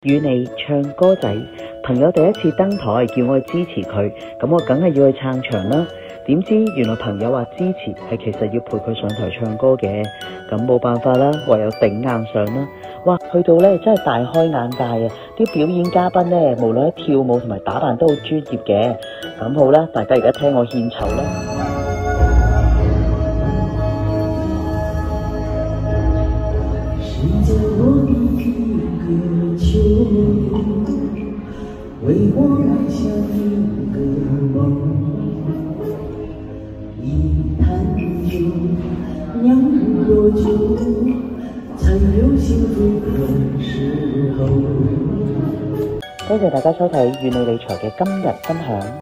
與你唱歌仔。朋友第一次登台叫我去支持佢，咁我梗係要去撐場啦。點知原來朋友話支持係其實要陪佢上台唱歌嘅，咁冇辦法啦，唯有頂硬上啦。哇，去到咧真係大開眼界啊！啲表演嘉賓咧，無論喺跳舞同埋打扮都好專業嘅。咁好啦，大家而家聽我獻醜啦。 为我埋下一个梦，一坛酒，酿多久，才有幸福的时候。 多謝大家收睇《願你理財》嘅今日分享。